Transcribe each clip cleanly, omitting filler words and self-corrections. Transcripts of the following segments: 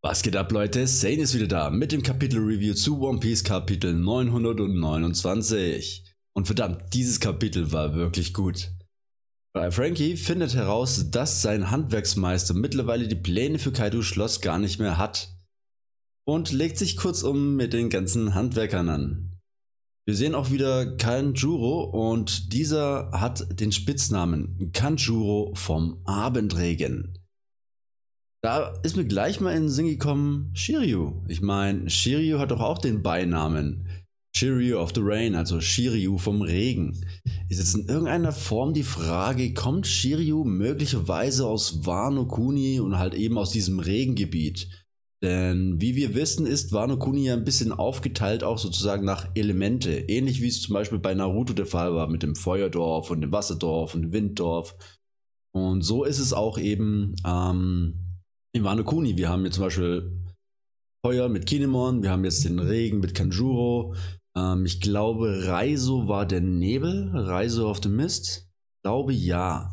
Was geht ab, Leute? Zane ist wieder da mit dem Kapitel-Review zu One Piece Kapitel 929. Und verdammt, dieses Kapitel war wirklich gut. Franky findet heraus, dass sein Handwerksmeister mittlerweile die Pläne für Kaidus Schloss gar nicht mehr hat. Und legt sich kurzum mit den ganzen Handwerkern an. Wir sehen auch wieder Kanjuro und dieser hat den Spitznamen Kanjuro vom Abendregen. Da ist mir gleich mal in den Sinn gekommen, Shiryu. Ich meine, Shiryu hat doch auch den Beinamen Shiryu of the Rain, also Shiryu vom Regen. Ist jetzt in irgendeiner Form die Frage, kommt Shiryu möglicherweise aus Wano Kuni und halt eben aus diesem Regengebiet? Denn wie wir wissen, ist Wano Kuni ja ein bisschen aufgeteilt auch sozusagen nach Elemente. Ähnlich wie es zum Beispiel bei Naruto der Fall war mit dem Feuerdorf und dem Wasserdorf und dem Winddorf. Und so ist es auch eben in Wano Kuni. Wir haben jetzt zum Beispiel Feuer mit Kinemon, wir haben jetzt den Regen mit Kanjuro. Ich glaube, Raizo war der Nebel, Raizo of the Mist. Ich glaube, ja.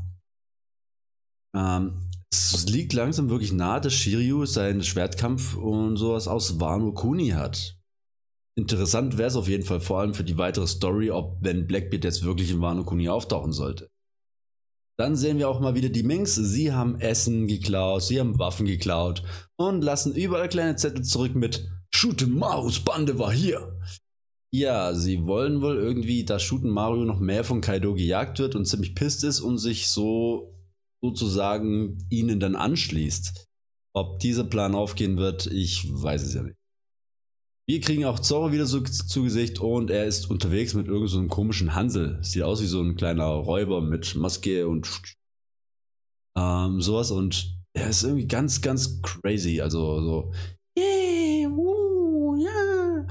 Es liegt langsam wirklich nahe, dass Shiryu seinen Schwertkampf und sowas aus Wano Kuni hat. Interessant wäre es auf jeden Fall, vor allem für die weitere Story, ob wenn Blackbeard jetzt wirklich in Wano Kuni auftauchen sollte. Dann sehen wir auch mal wieder die Minks. Sie haben Essen geklaut, sie haben Waffen geklaut und lassen überall kleine Zettel zurück mit Shooten Marus Bande war hier. Ja, sie wollen wohl irgendwie, dass Shooten Maru noch mehr von Kaido gejagt wird und ziemlich pisst ist und sich sozusagen ihnen dann anschließt. Ob dieser Plan aufgehen wird, ich weiß es ja nicht. Wir kriegen auch Zoro wieder so zu Gesicht und er ist unterwegs mit irgend so einem komischen Hansel. Sieht aus wie so ein kleiner Räuber mit Maske und sowas und er ist irgendwie ganz, ganz crazy. Also so, yeah, ja.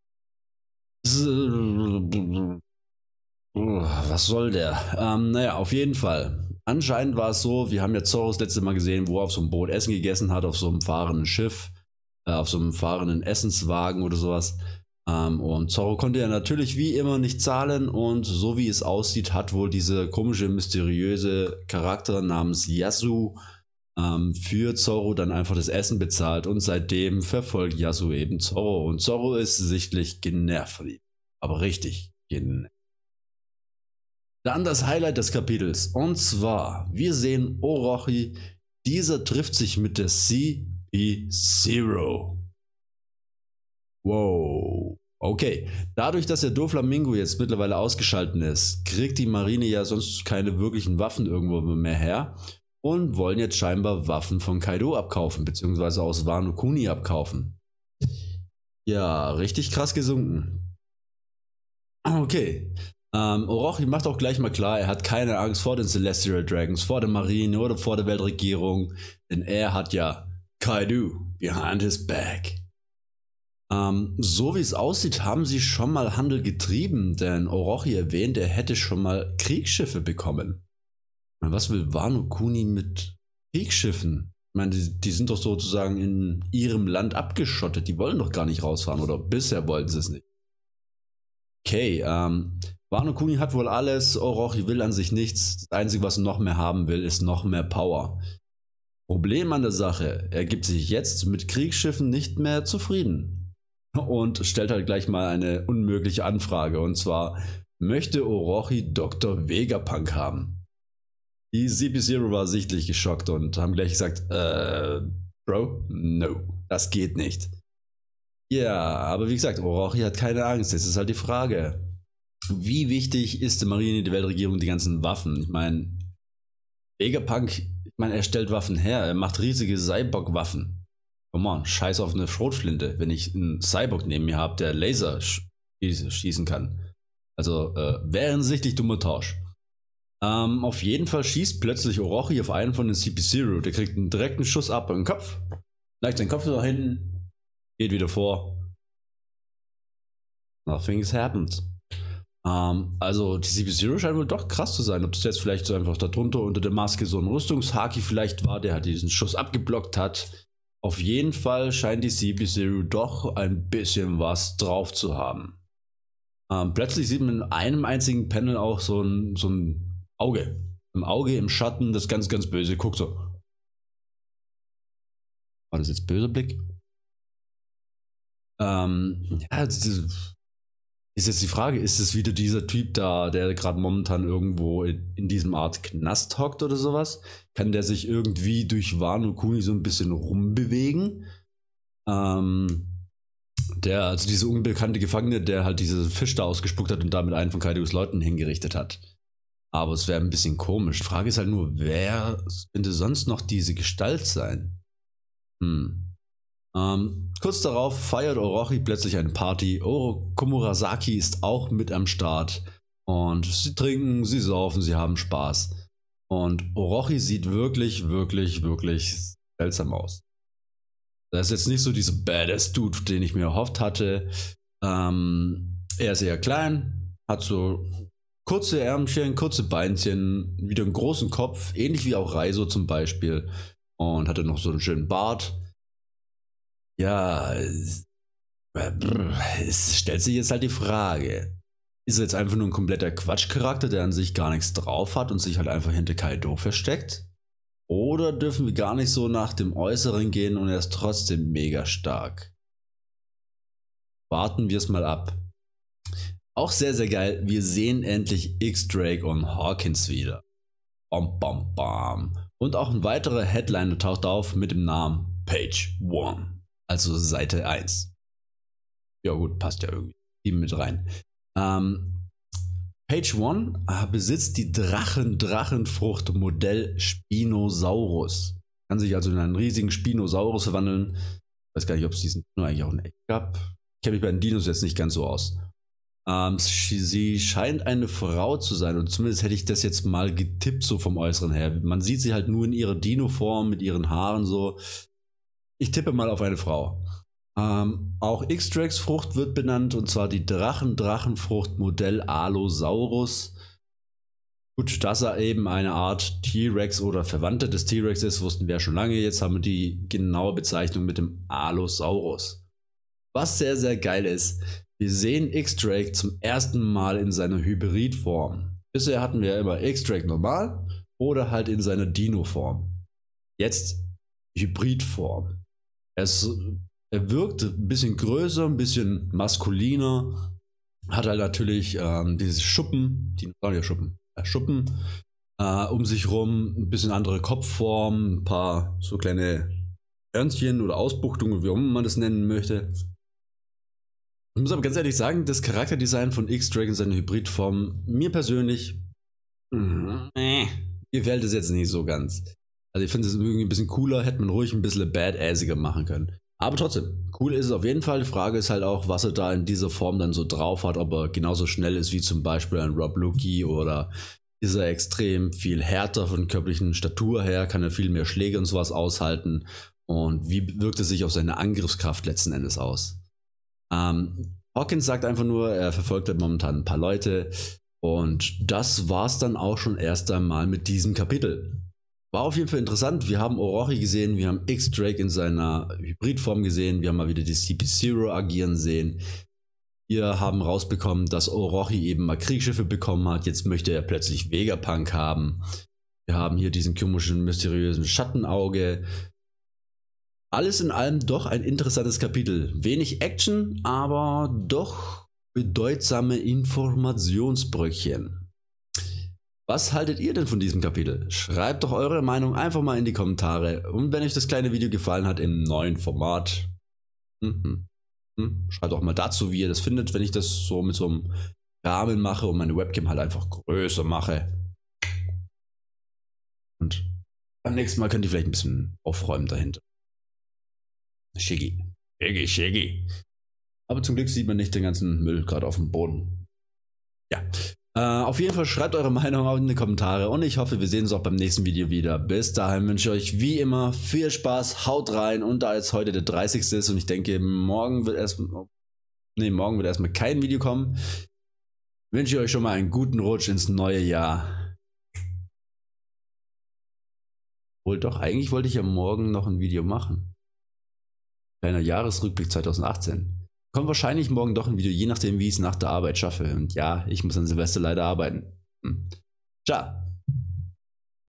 Was soll der? Naja, auf jeden Fall. Anscheinend war es so, wir haben ja Zoro das letzte Mal gesehen, wo er auf so einem Boot Essen gegessen hat, auf so einem fahrenden Schiff. Auf so einem fahrenden Essenswagen oder sowas. Und Zoro konnte ja natürlich wie immer nicht zahlen und so wie es aussieht, hat wohl dieser komische, mysteriöse Charakter namens Yasu für Zoro dann einfach das Essen bezahlt und seitdem verfolgt Yasu eben Zoro und Zoro ist sichtlich genervt von ihm. Aber richtig genervt. Dann das Highlight des Kapitels und zwar, wir sehen Orochi, dieser trifft sich mit der CP0. Wow. Okay. Dadurch, dass der Doflamingo jetzt mittlerweile ausgeschaltet ist, kriegt die Marine ja sonst keine wirklichen Waffen irgendwo mehr her und wollen jetzt scheinbar Waffen von Kaido abkaufen, beziehungsweise aus Wano Kuni abkaufen. Ja, richtig krass gesunken. Okay. Orochi macht auch gleich mal klar, er hat keine Angst vor den Celestial Dragons, vor der Marine oder vor der Weltregierung, denn er hat ja Kaido behind his back. So wie es aussieht, haben sie schon mal Handel getrieben, denn Orochi erwähnt, er hätte schon mal Kriegsschiffe bekommen. Was will Wano Kuni mit Kriegsschiffen? Ich meine, die sind doch sozusagen in ihrem Land abgeschottet, die wollen doch gar nicht rausfahren, oder bisher wollten sie es nicht. Okay, Wano Kuni hat wohl alles, Orochi will an sich nichts, das Einzige, was er noch mehr haben will, ist noch mehr Power. Problem an der Sache, er gibt sich jetzt mit Kriegsschiffen nicht mehr zufrieden und stellt halt gleich mal eine unmögliche Anfrage und zwar, möchte Orochi Dr. Vegapunk haben? Die CP0 war sichtlich geschockt und haben gleich gesagt, Bro, no, das geht nicht. Ja, aber wie gesagt, Orochi hat keine Angst, jetzt ist halt die Frage, wie wichtig ist der Marine, die Weltregierung, die ganzen Waffen? Ich meine, Vegapunk, er stellt Waffen her, er macht riesige Cyborg-Waffen. Come on, scheiß auf eine Schrotflinte, wenn ich einen Cyborg neben mir habe, der Laser schießen kann. Also, wäre ein sichtlich dummer Tausch. Auf jeden Fall schießt plötzlich Orochi auf einen von den CP0, der kriegt einen direkten Schuss ab im Kopf, neigt seinen Kopf nach hinten, geht wieder vor. Nothing has happened. Also die CP0 scheint wohl doch krass zu sein. Ob es jetzt vielleicht so einfach darunter unter der Maske so ein Rüstungshaki vielleicht war, der halt diesen Schuss abgeblockt hat. Auf jeden Fall scheint die CP0 doch ein bisschen was drauf zu haben. Plötzlich sieht man in einem einzigen Panel auch so ein Auge. Im Auge, im Schatten, das ganz, ganz böse guckt so. War das jetzt böser Blick? Ja, ist jetzt die Frage, ist es wieder dieser Typ da, der gerade momentan irgendwo in diesem Art Knast hockt oder sowas? Kann der sich irgendwie durch Wano Kuni so ein bisschen rumbewegen? Also diese unbekannte Gefangene, der halt diesen Fisch da ausgespuckt hat und damit einen von Kaidos Leuten hingerichtet hat. Aber es wäre ein bisschen komisch. Die Frage ist halt nur, wer könnte sonst noch diese Gestalt sein? Kurz darauf feiert Orochi plötzlich eine Party. Komurasaki ist auch mit am Start. Und sie trinken, sie saufen, sie haben Spaß. Und Orochi sieht wirklich, wirklich, wirklich seltsam aus. Das ist jetzt nicht so dieser Badass-Dude, den ich mir erhofft hatte. Er ist eher klein, hat so kurze Ärmchen, kurze Beinchen, wieder einen großen Kopf, ähnlich wie auch Raizo zum Beispiel. Und hatte noch so einen schönen Bart. Ja, es stellt sich jetzt halt die Frage, ist er jetzt einfach nur ein kompletter Quatschcharakter, der an sich gar nichts drauf hat und sich halt einfach hinter Kaido versteckt? Oder dürfen wir gar nicht so nach dem Äußeren gehen und er ist trotzdem mega stark? Warten wir es mal ab. Auch sehr, sehr geil, wir sehen endlich X-Drake und Hawkins wieder. Bam, bam, bam. Und auch ein weiterer Headliner taucht auf mit dem Namen Page 1. Also Seite 1. Ja gut, passt ja irgendwie mit rein. Page 1 besitzt die Drachenfrucht Modell Spinosaurus. Kann sich also in einen riesigen Spinosaurus verwandeln. Ich weiß gar nicht, ob es diesen Dino eigentlich auch in echt gab. Ich kenne mich bei den Dinos jetzt nicht ganz so aus. Sie scheint eine Frau zu sein. Und zumindest hätte ich das jetzt mal getippt, so vom Äußeren her. Man sieht sie halt nur in ihrer Dino-Form mit ihren Haaren so. Ich tippe mal auf eine Frau. Auch X-Drakes Frucht wird benannt, und zwar die Drachenfrucht Modell Allosaurus. Gut, dass er eben eine Art T-Rex oder Verwandter des T-Rex ist, wussten wir ja schon lange. Jetzt haben wir die genaue Bezeichnung mit dem Allosaurus. Was sehr, sehr geil ist, wir sehen X-Drake zum ersten Mal in seiner Hybridform. Bisher hatten wir ja immer X-Drake normal oder halt in seiner Dino-Form. Jetzt Hybridform. Er wirkt ein bisschen größer, ein bisschen maskuliner, hat halt natürlich diese Schuppen, Dinosaurier-Schuppen, um sich rum, ein bisschen andere Kopfform, ein paar so kleine Hörnchen oder Ausbuchtungen, wie auch immer man das nennen möchte. Ich muss aber ganz ehrlich sagen, das Charakterdesign von X-Drake in seiner Hybridform, mir persönlich, gefällt es jetzt nicht so ganz. Also ich finde es irgendwie ein bisschen cooler, hätte man ruhig ein bisschen badassiger machen können. Aber trotzdem, cool ist es auf jeden Fall. Die Frage ist halt auch, was er da in dieser Form dann so drauf hat, ob er genauso schnell ist wie zum Beispiel ein Rob Lucky oder ist er extrem viel härter von körperlichen Statur her, kann er viel mehr Schläge und sowas aushalten und wie wirkt es sich auf seine Angriffskraft letzten Endes aus. Hawkins sagt einfach nur, er verfolgt halt momentan ein paar Leute und das war's dann auch schon erst einmal mit diesem Kapitel. War auf jeden Fall interessant. Wir haben Orochi gesehen, wir haben X-Drake in seiner Hybridform gesehen, wir haben mal wieder die CP0 agieren sehen. Wir haben rausbekommen, dass Orochi eben mal Kriegsschiffe bekommen hat. Jetzt möchte er plötzlich Vegapunk haben. Wir haben hier diesen komischen, mysteriösen Schattenauge. Alles in allem doch ein interessantes Kapitel. Wenig Action, aber doch bedeutsame Informationsbröckchen. Was haltet ihr denn von diesem Kapitel? Schreibt doch eure Meinung einfach mal in die Kommentare. Und wenn euch das kleine Video gefallen hat im neuen Format, schreibt auch mal dazu, wie ihr das findet, wenn ich das so mit so einem Rahmen mache und meine Webcam halt einfach größer mache. Und beim nächsten Mal könnt ihr vielleicht ein bisschen aufräumen dahinter. Schicki. Aber zum Glück sieht man nicht den ganzen Müll gerade auf dem Boden. Ja. Auf jeden Fall schreibt eure Meinung auch in die Kommentare und ich hoffe, wir sehen uns auch beim nächsten Video wieder. Bis dahin wünsche ich euch wie immer viel Spaß, haut rein und da jetzt heute der 30. ist und ich denke, morgen wird erstmal kein Video kommen, wünsche ich euch schon mal einen guten Rutsch ins neue Jahr. Wohl doch, eigentlich wollte ich ja morgen noch ein Video machen. Kleiner Jahresrückblick 2018. Kommt wahrscheinlich morgen doch ein Video, je nachdem wie ich es nach der Arbeit schaffe. Und ja, ich muss an Silvester leider arbeiten. Ciao.